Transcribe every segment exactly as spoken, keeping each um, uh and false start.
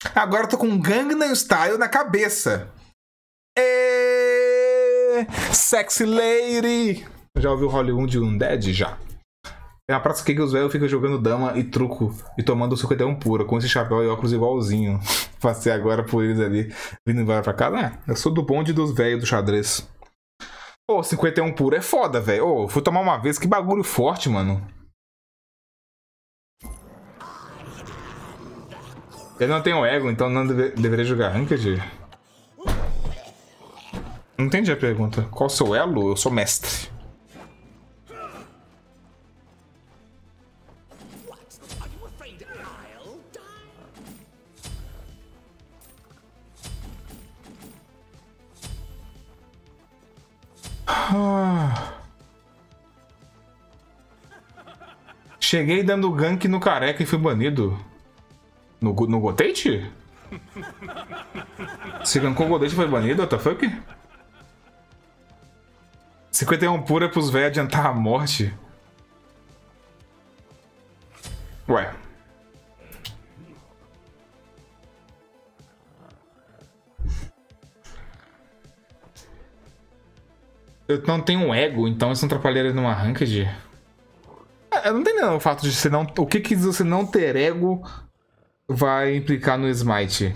Agora eu tô com Gangnam Style na cabeça. E... Sexy Lady. Já ouviu Hollywood Undead? Já. Tem uma praça aqui que os velhos ficam jogando dama e truco e tomando cinquenta e um pura, com esse chapéu e óculos igualzinho. Passei agora por eles ali, vindo embora pra cá. Ah, eu sou do bonde dos velhos do xadrez. Pô, cinquenta e um pura é foda, velho. Ô, fui tomar uma vez, que bagulho forte, mano. Eu não tenho ego, então não deve, deveria jogar Ranked? Não entendi a pergunta. Qual o seu elo? Eu sou mestre. Ah. Cheguei dando gank no careca e fui banido. No, no Gotate? Se gankou o Gotate e foi banido? What the fuck? cinquenta e um pura pros velhos adiantar a morte. Ué. Eu não tenho um ego, então isso não atrapalharia numa ranked? Eu não tenho não, o fato de você não... O que que você não ter ego vai implicar no smite?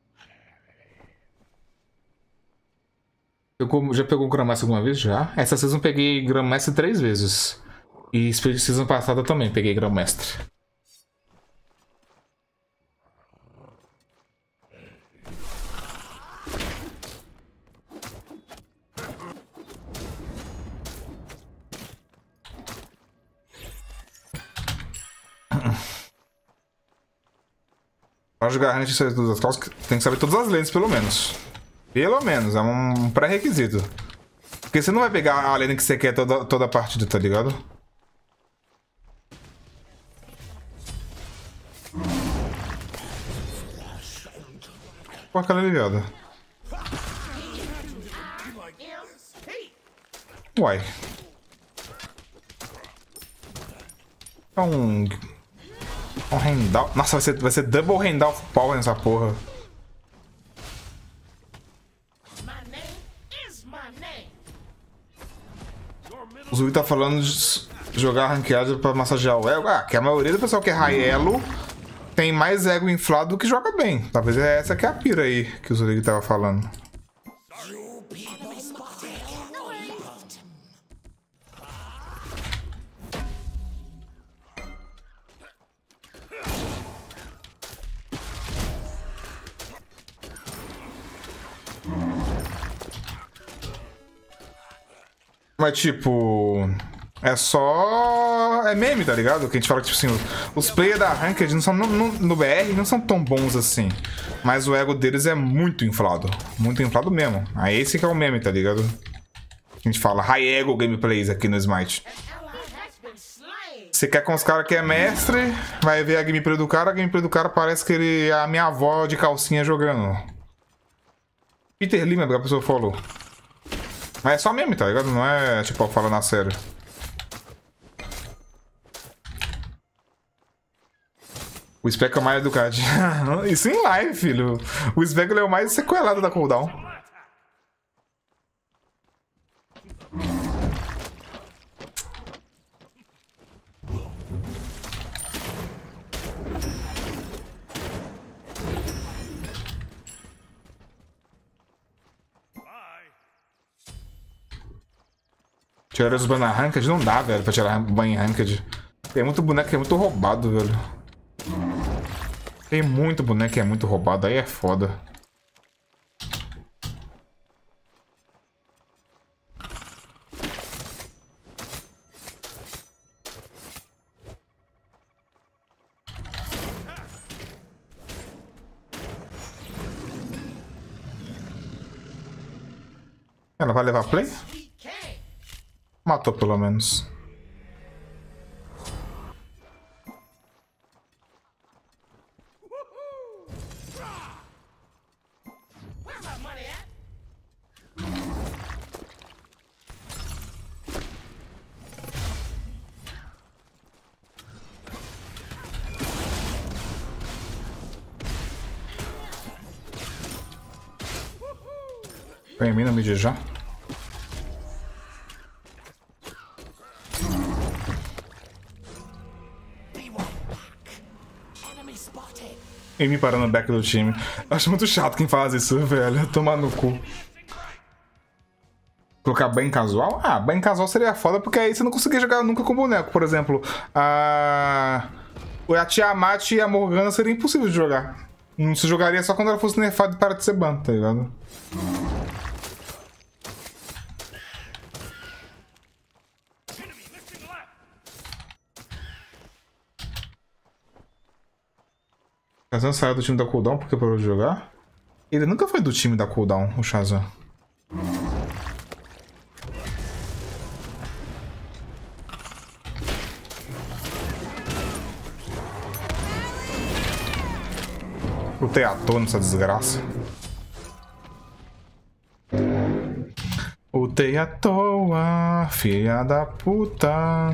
Eu, já pegou o Grandmaster alguma vez? Já? Essa season eu peguei Grandmaster três vezes. E season passada também peguei Grandmaster. Para jogar Ranked das calças, tem que saber todas as lanes, pelo menos. Pelo menos, é um pré-requisito. Porque você não vai pegar a lane que você quer toda, toda a partida, tá ligado? Pô, aquela ligada. Uai. É um... Um handout. Nossa, vai ser, vai ser double handout power nessa porra. O Zui tá falando de jogar ranqueado pra massagear o ego. Ah, que a maioria do pessoal que é high elo tem mais ego inflado do que joga bem. Talvez é essa que é a pira aí que o Zui tava falando. Mas, tipo... É só... É meme, tá ligado? Que a gente fala que, tipo assim... Os players da Ranked não são, no, no, no B R não são tão bons assim. Mas o ego deles é muito inflado. Muito inflado mesmo. Aí esse que é o meme, tá ligado? A gente fala high ego gameplays aqui no Smite. Você quer com os caras que é mestre, vai ver a gameplay do cara, a gameplay do cara parece que ele é a minha avó de calcinha jogando. Peter Lima, a pessoa falou. Mas é só meme, tá ligado? Não é, tipo, falando a sério. O Speckle é mais educado. Isso em live, filho. O Speckle é o mais sequelado da cooldown. Tirar os ban na Ranked? Não dá, velho, pra tirar ban em Ranked. Tem muito boneco que é muito roubado, velho. Tem muito boneco que é muito roubado, aí é foda. Ela vai levar play? Matou pelo menos. Vem em mim no mid já. E me parando no back do time. Acho muito chato quem faz isso, velho. Tomar no cu. Colocar bem casual? Ah, bem casual seria foda, porque aí você não conseguia jogar nunca com boneco. Por exemplo, a... a Tiamat e a Morgana seria impossível de jogar. Não se jogaria só quando ela fosse nerfada e parar de ser ban, tá ligado? Shazam saiu do time da Cooldown porque parou de jogar? Ele nunca foi do time da Cooldown, o Shazam. Lutei à toa nessa desgraça. Lutei à toa, filha da puta.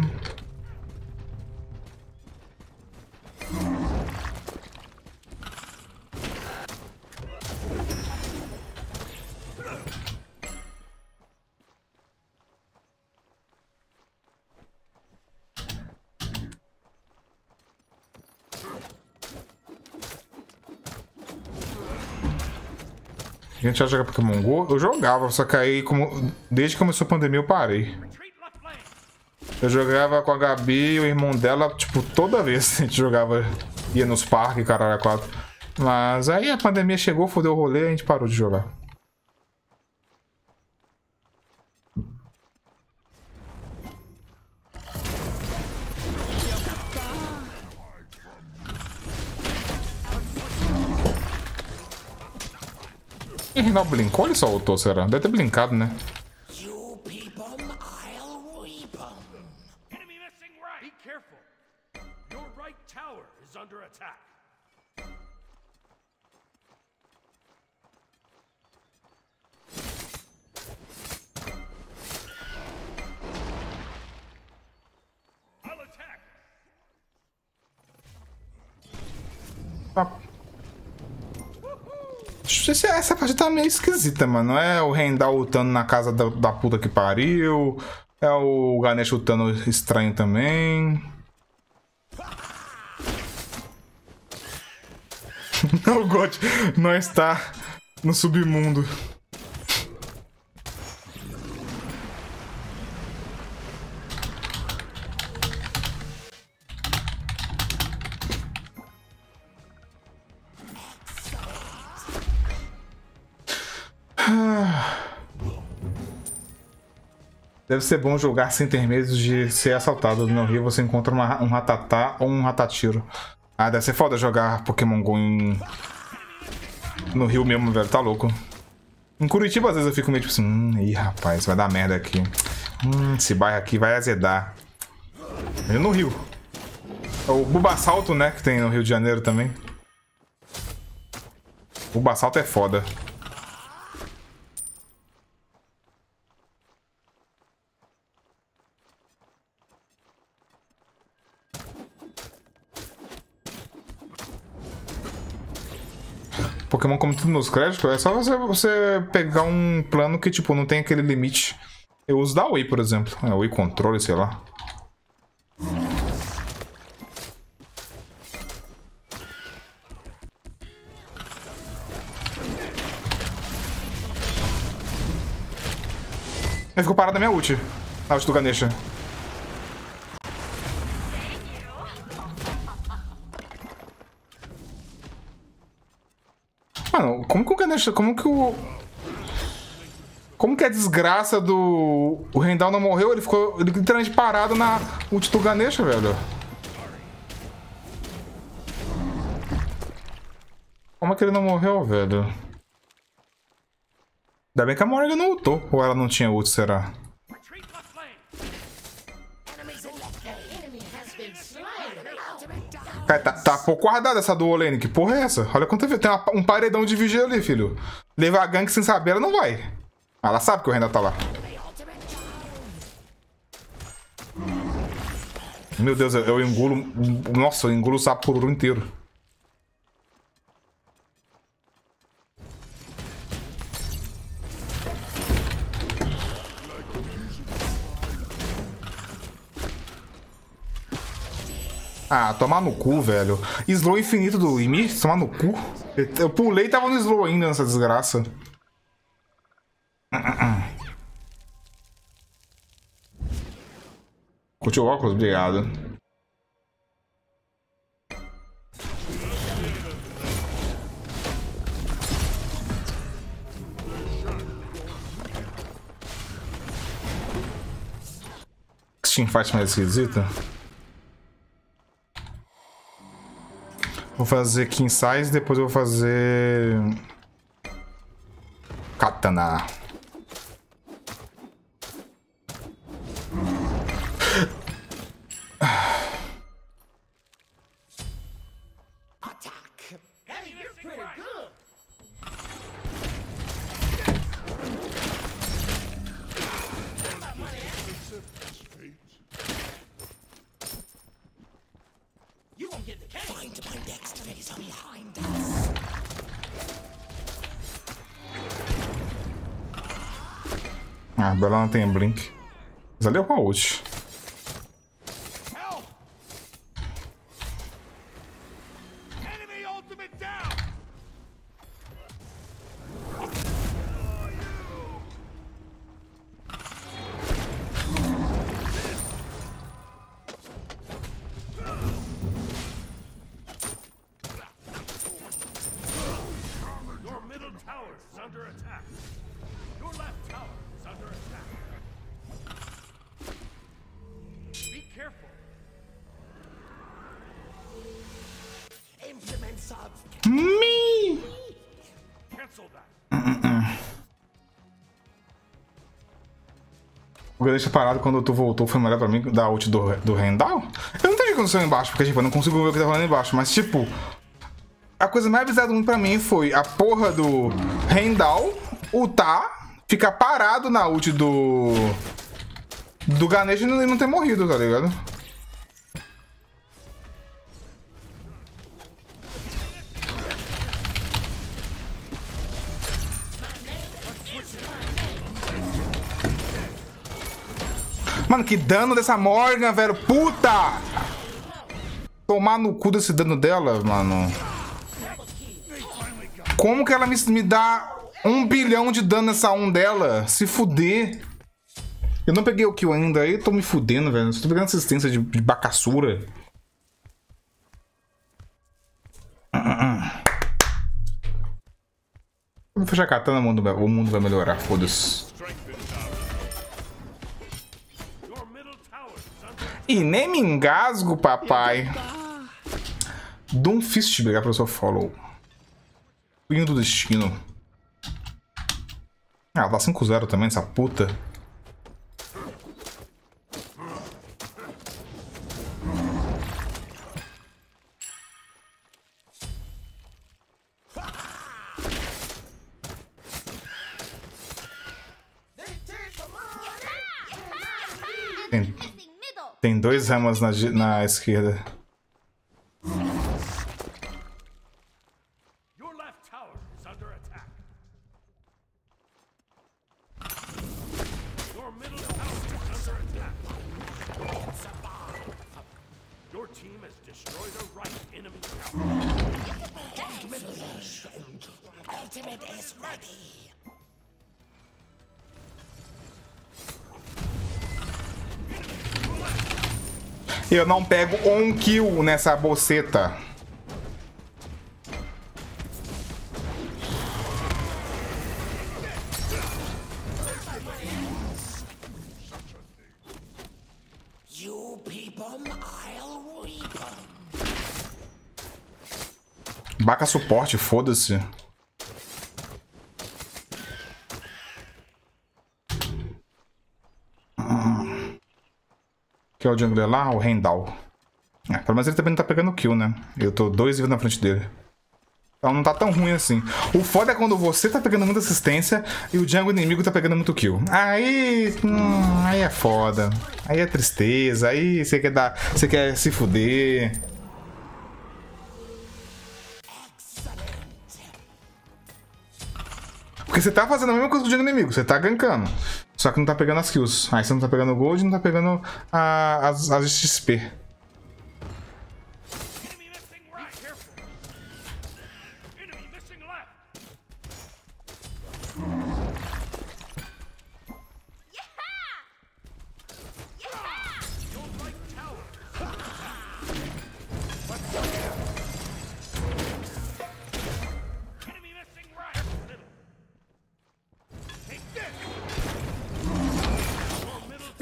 A gente já joga Pokémon Go? Eu jogava, só que aí, como... desde que começou a pandemia, eu parei. Eu jogava com a Gabi e o irmão dela, tipo, toda vez a gente jogava, ia nos parques, caralho, a quatro. Mas aí a pandemia chegou, fodeu o rolê e a gente parou de jogar. E Reinaldo blincou ou ele só ultou, será? Deve ter blincado, né? Tá. Essa parte tá meio esquisita, mano. Não é o Rendal lutando na casa da, da puta que pariu. É o Ganesh lutando estranho também. O God não está no submundo. Deve ser bom jogar sem ter medo de ser assaltado. No Rio você encontra uma, um Ratatá ou um Ratatiro. Ah, deve ser foda jogar Pokémon Go em... no Rio mesmo, velho. Tá louco. Em Curitiba, às vezes eu fico meio tipo assim... Hum, ih, rapaz, vai dar merda aqui. Hum, esse bairro aqui vai azedar. E no Rio. O Bulbasalto, né, que tem no Rio de Janeiro também. O Bulbasalto é foda. Pokémon como tudo nos créditos, é só você, você pegar um plano que, tipo, não tem aquele limite. Eu uso da Wii, por exemplo. É, Wii Controle, sei lá. Ele ficou parado na minha ult. Na ult do Ganesha. Mano, como que o Ganesha... Como que o... Como que a desgraça do... O Rendal não morreu? Ele ficou literalmente parado na ult do Ganesha, velho. Como é que ele não morreu, velho? Ainda bem que a Morgan não ultou. Ou ela não tinha ult, será? Cara, tá, tá pouco guardada essa do Olene. Que porra é essa? Olha quanto tem uma, um paredão de vigia ali, filho. Levar a gank sem saber, ela não vai. Ela sabe que o Rendal tá lá. Meu Deus, eu engulo... Nossa, eu engulo o Sapururu inteiro. Ah, tomar no cu, velho. Slow infinito do Ymir, tomar no cu. Eu pulei e tava no slow ainda nessa desgraça. Curtiu o óculos? Obrigado. Teamfight mais esquisita. Vou fazer King Size, depois eu vou fazer Katana. Ah, Bela não tem blink. Mas ali é o ult. Me! O deixa parado quando tu voltou foi melhor pra mim da ult do, do Rendal? Eu não entendi o que aconteceu embaixo, porque tipo, eu não consigo ver o que tá rolando embaixo, mas tipo, a coisa mais bizarra do mundo pra mim foi a porra do Rendal ultar, ficar parado na ult do do Ganesh e não, não ter morrido, tá ligado? Mano, que dano dessa Morgan, velho. Puta! Tomar no cu desse dano dela, mano. Como que ela me, me dá um bilhão de dano nessa um dela? Se fuder. Eu não peguei o kill ainda. Aí tô me fudendo, velho. Estou pegando assistência de, de bacassura. Vou fechar a katana, o mundo vai, o mundo vai melhorar. Foda-se. E nem me engasgo, papai. Doomfist, obrigado pelo seu follow. Punho do destino. Ah, dá cinco zero também, essa puta. Tem, tem dois ramos na, na esquerda. Eu não pego um kill nessa boceta. Baca suporte, foda-se. Que é o jungler lá, o Rendal. É, pelo menos ele também não tá pegando kill, né? Eu tô dois vivos na frente dele. Então não tá tão ruim assim. O foda é quando você tá pegando muita assistência e o jungle inimigo tá pegando muito kill. Aí... Hum, aí é foda. Aí é tristeza. Aí você quer dar... Você quer se fuder. Porque você tá fazendo a mesma coisa que o jungle inimigo. Você tá gankando. Só que não tá pegando as kills. Aí você não tá pegando gold e não tá pegando a, as, as X P.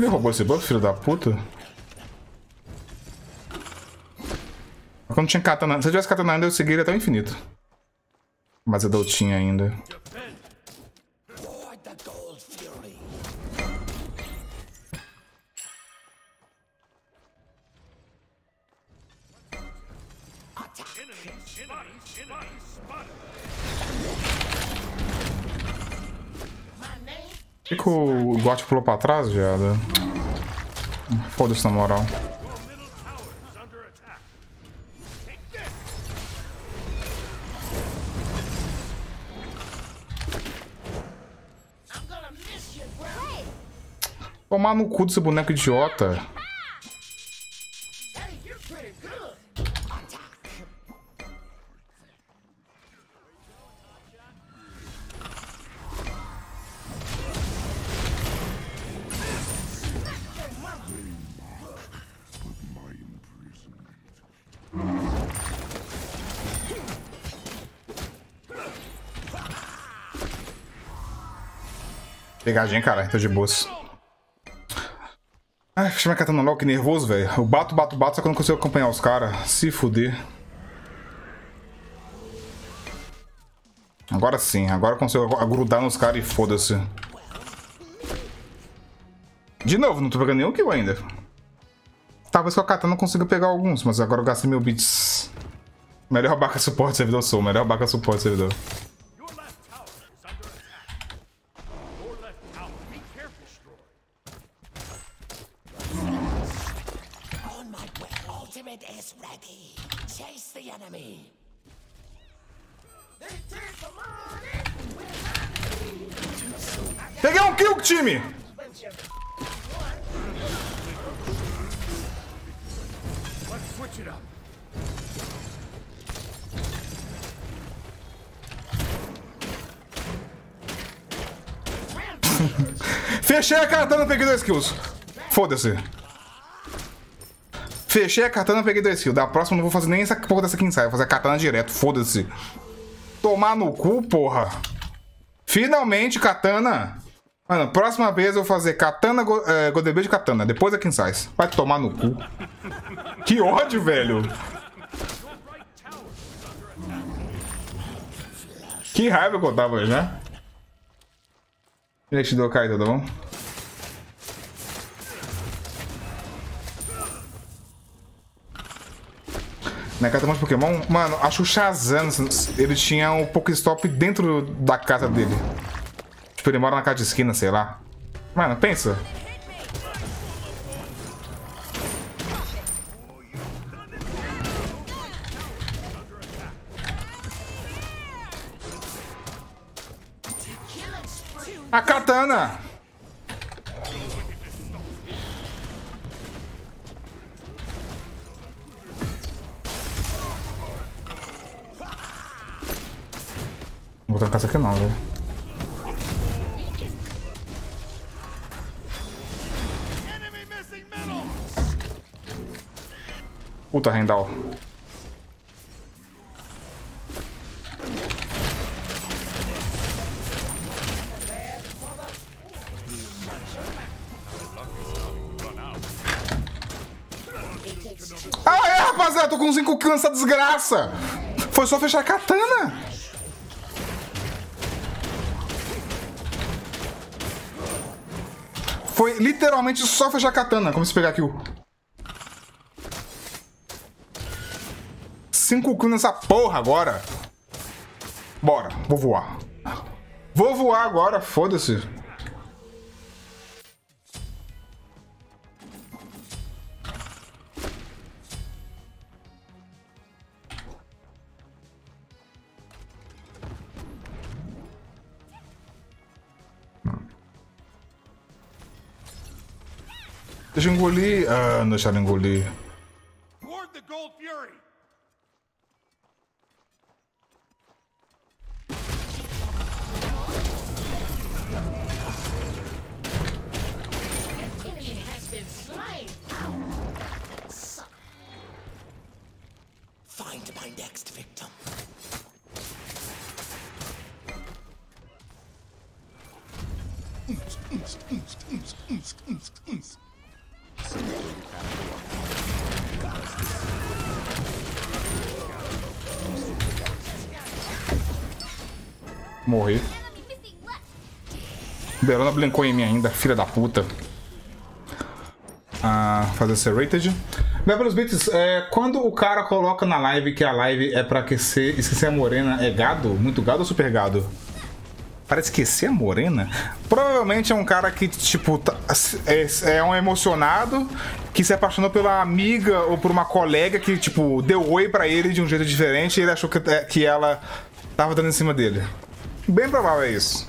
Ele roubou esse buff, filho da puta? Quando não tinha katana, se eu tivesse katana ainda, eu seguiria até o infinito. Mas eu tinha ainda. Por que, que o Got pulou pra trás, viado? Foda-se na moral. Tomar no cu desse boneco idiota. Pegadinha, cara, tô de boas. Ai, fechei minha katana logo, que nervoso, velho. Eu bato, bato, bato, só que eu não consigo acompanhar os caras. Se fuder. Agora sim, agora eu consigo grudar nos caras e foda-se. De novo, não tô pegando nenhum kill ainda. Talvez com a katana eu consiga pegar alguns, mas agora eu gastei meu bits. Melhor baca suporte servidor sou, melhor baca suporte servidor. Peguei um kill, time! Fechei a katana, peguei dois kills. Foda-se. Fechei a katana, peguei dois kills. Da próxima eu não vou fazer nem essa porra dessa Kinsai. Vou fazer a katana direto, foda-se. Tomar no cu, porra. Finalmente, katana. Mano, próxima vez eu vou fazer katana, é, Godebei de katana. Depois a Kinsai. Vai tomar no cu. Que ódio, velho. Que raiva que eu tava hoje, né? Deixa eu cair, tá bom? Na carta de Pokémon, mano, acho o Shazam, ele tinha um Pokéstop dentro da casa dele. Tipo, ele mora na casa de esquina, sei lá. Mano, pensa. A katana! Não vou trancar essa aqui não, velho. Puta, Rendal. Ah, é, rapaziada, tô com cinco kills nessa desgraça. Foi só fechar a katana. Foi literalmente só fechar a katana. Como se pegar aqui o... cinco kills nessa porra agora. Bora, vou voar. Vou voar agora, foda-se. Deixa eu engolir. Ah, não deixaram engolir. Find my next victim. Morri. Belona blinkou em mim ainda, filha da puta. Ah, fazer serrated. Bem, pelos bits, é, quando o cara coloca na live que a live é pra aquecer, esquecer a morena, é gado? Muito gado ou super gado? Para esquecer a morena? Provavelmente é um cara que, tipo, tá, é, é um emocionado que se apaixonou pela amiga ou por uma colega que, tipo, deu oi pra ele de um jeito diferente e ele achou que, que ela tava dando em cima dele. Bem provável é isso.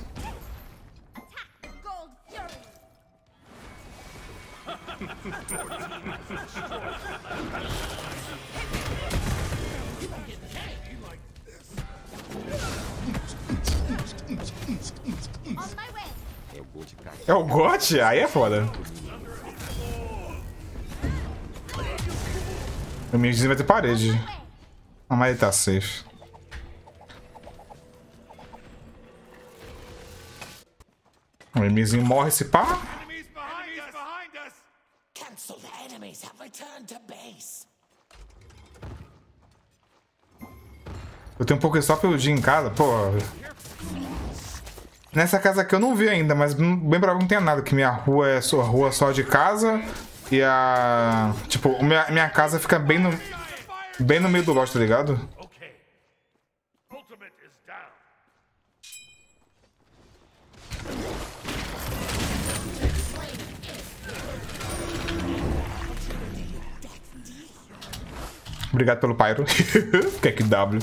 É o G O T? Aí é foda. O Mirzinho vai ter parede. Ah, mas ele tá safe. O Mirzinho morre se pá. Eu tenho um pouco de só pelo dia em casa, pô. Nessa casa aqui eu não vi ainda, mas bem provável que não tenha nada, que minha rua é só rua só de casa e a tipo, minha, minha casa fica bem no bem no meio do lote, tá ligado? Obrigado pelo pyro. Que é que W.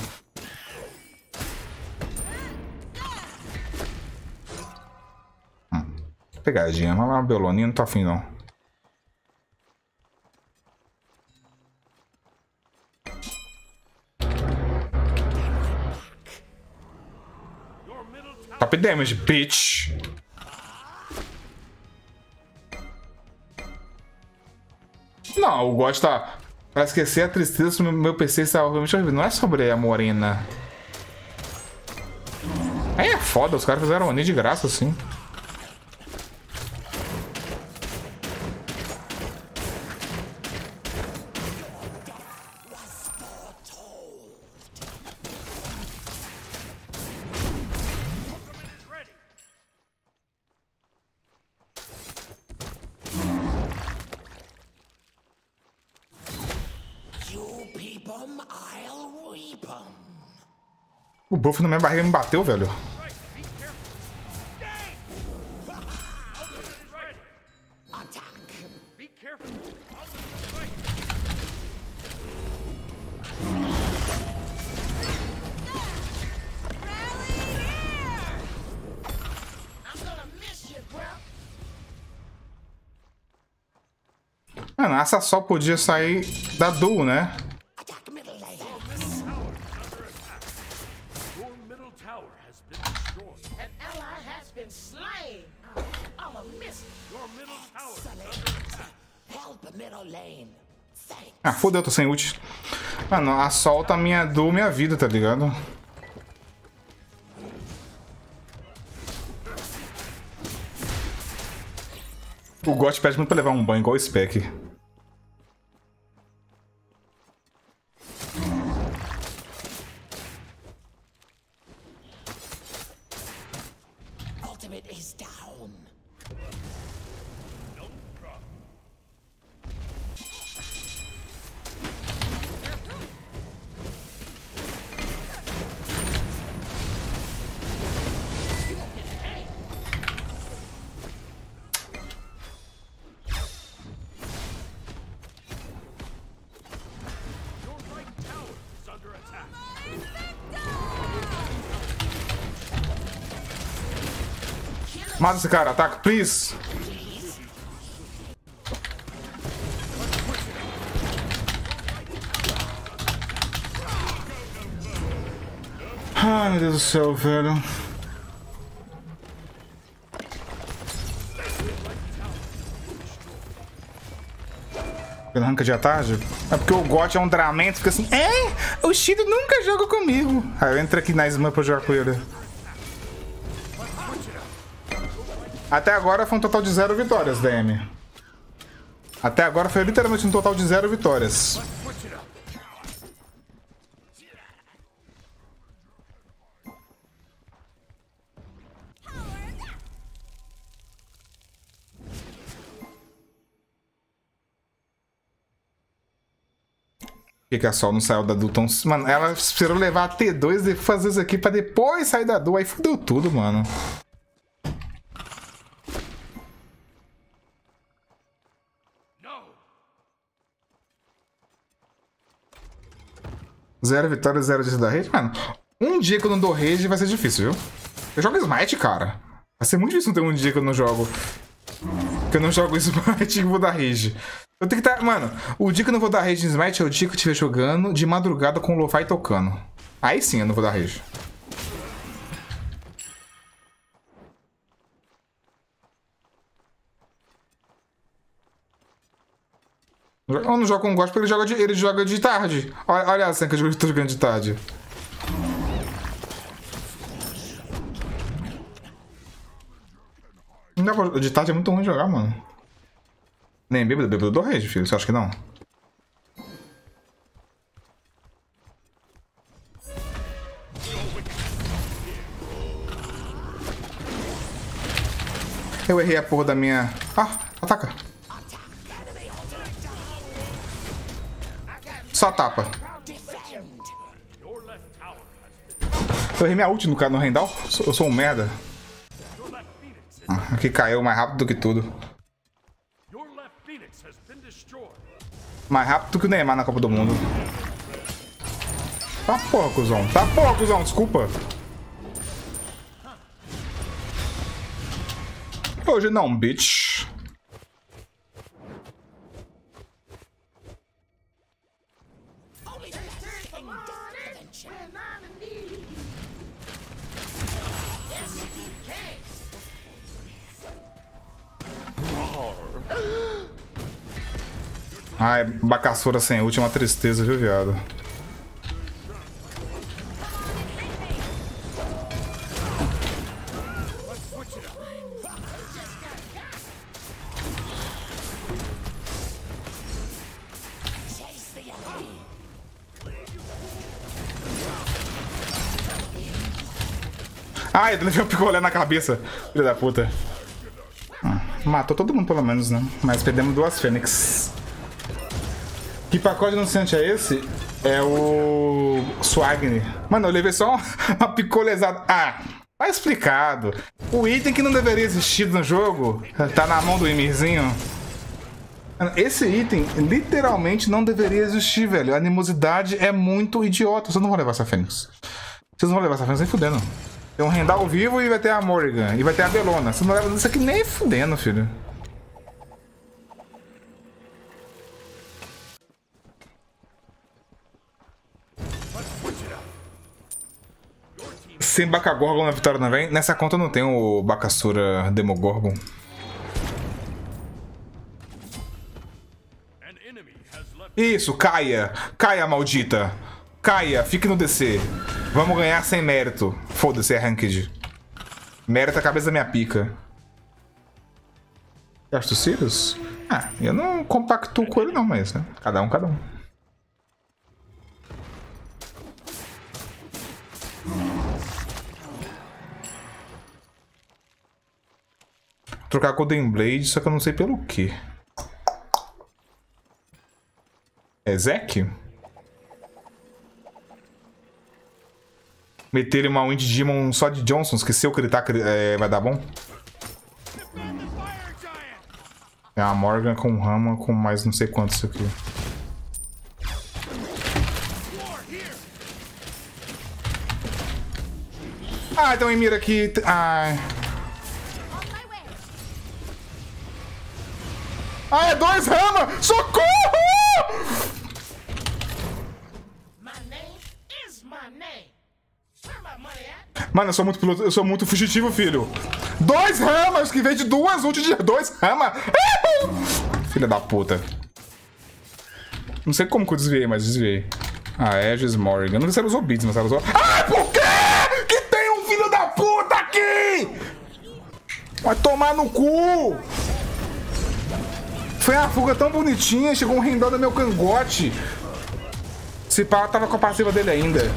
Pegadinha, mas uma beloninha não tá afim não. Top damage, bitch. Não, o God tá... Pra esquecer a tristeza, o meu P C está obviamente horrível. Não é sobre a morena. Aí é foda, os caras fizeram um de graça assim. O buff na minha barriga me bateu, velho. Mano, essa só podia sair da duo, né? Ah, fodeu, tô sem ult. Mano, assolta a minha duo, minha vida, tá ligado? O G O T pede muito pra levar um banho, igual o Spec. Mata esse cara, ataca, please. Ai, meu Deus do céu, velho. Pela ranca de tarde? É porque o G O T é um Dramento, fica assim, é, o Shido nunca joga comigo. Aí eu entro aqui na Sman pra jogar com ele. Até agora foi um total de zero vitórias, D M. Até agora foi literalmente um total de zero vitórias. Por que, que a Sol não saiu da Du tão... Mano, ela esperou levar a T dois e fazer isso aqui pra depois sair da Du. Aí fudeu tudo, mano. Zero vitória, zero dias da rede. Mano, um dia que eu não dou rage vai ser difícil, viu? Eu jogo Smite, cara. Vai ser muito difícil ter um dia que eu não jogo. Que eu não jogo Smite e vou dar rage. Eu tenho que estar... Tá... Mano, o dia que eu não vou dar rage em Smite é o dia que eu estiver jogando de madrugada com o Lo-Fi tocando. Aí sim eu não vou dar rage. Eu não jogo com o Gosto porque ele joga de, ele joga de tarde. Olha, olha assim que eu tô jogando de tarde. De tarde é muito ruim de jogar, mano. Nem bêbado, bêbado do rage, filho. Você acha que não? Eu errei a porra da minha... Ah, ataca. Só tapa. Eu errei minha ult no, no Rendal? Eu sou um merda. Aqui caiu mais rápido do que tudo. Mais rápido que o Neymar na Copa do Mundo. Tá porra, cuzão. Tá porra, cuzão. Desculpa. Hoje não, bitch. Ai, Bacassura sem ult é uma tristeza, viu, viado? Ai, ele levou um picolé na cabeça, filho da puta. Ah, matou todo mundo pelo menos, né? Mas perdemos duas Fênix. Que pacote anunciante é esse? É o Swagner. Mano, eu levei só uma picolezada. Ah, tá explicado. O item que não deveria existir no jogo tá na mão do Emirzinho. Esse item literalmente não deveria existir, velho. A animosidade é muito idiota. Vocês não vão levar essa Fênix. Vocês não vão levar essa Fênix nem fudendo. Tem um Rendal vivo e vai ter a Morrigan. E vai ter a Bellona. Vocês não levam isso aqui nem fudendo, filho. Sem Bacagorgon na vitória também. Nessa conta não tem o Bacassura Demogorgon. Isso, caia. Caia, maldita. Caia, fique no D C. Vamos ganhar sem mérito. Foda-se, é ranked. Mérito é a cabeça da minha pica. Gasto Sirius? Ah, eu não compactuo com ele não, mas né? Cada um, cada um. Trocar Golden Blade, só que eu não sei pelo que. É Zek? Meter uma Wind Demon só de Johnsons, que se eu gritar é, vai dar bom? É a Morgan com Rama com mais não sei quanto isso aqui. Ah, então Emir aqui... Ai... Ah, é dois Rama! Socorro! Mano, eu sou muito piloto, eu sou muito fugitivo, filho. Dois Ramas que vem de duas ult de dois Rama. Filha da puta. Não sei como que eu desviei, mas desviei. Ah, Aegis Morrigan. Não sei se ela usou Beats, mas ela usou... Ah, por quê? Que tem um filho da puta aqui! Vai tomar no cu! Foi uma fuga tão bonitinha, chegou um rendão no meu cangote. Esse pau tava com a passiva dele ainda.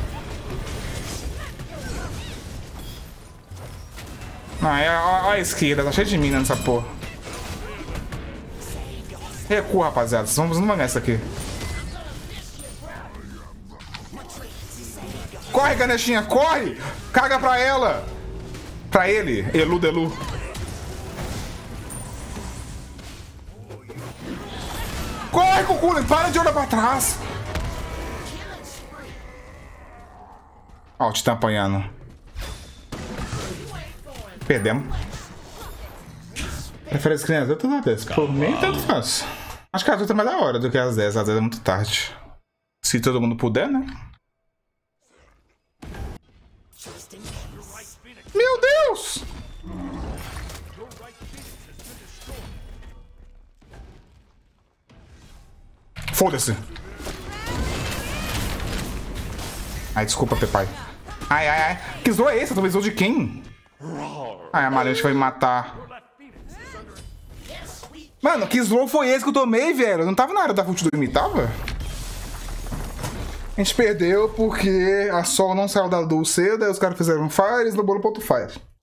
Ah, é, ó, ó a esquerda, tá cheio de mina nessa porra. Recua, rapaziada. Vocês vão, não vão ganhar isso aqui. Corre, Ganeshinha, corre! Caga pra ela! Pra ele, Elu Delu. Corre, Cucuna! Para de olhar pra trás! Ó, o Titã apanhando. Perdemos. Prefere as crianças? Eu tô na dez. Por mim, tanto faz. Acho que as outras é mais da hora do que as dez. Às vezes é muito tarde. Se todo mundo puder, né? Meu Deus! Foda-se. Ai, desculpa, Pepai. Ai, ai, ai. Que zoa é esse? Eu tô zoou de quem? Ai, a Mariante vai me matar. Mano, que slow foi esse que eu tomei, velho? Eu não tava na área da ult do M, tava? A gente perdeu porque a Sol não saiu da Dulce cedo, aí os caras fizeram Fire e esnobou no ponto Fire.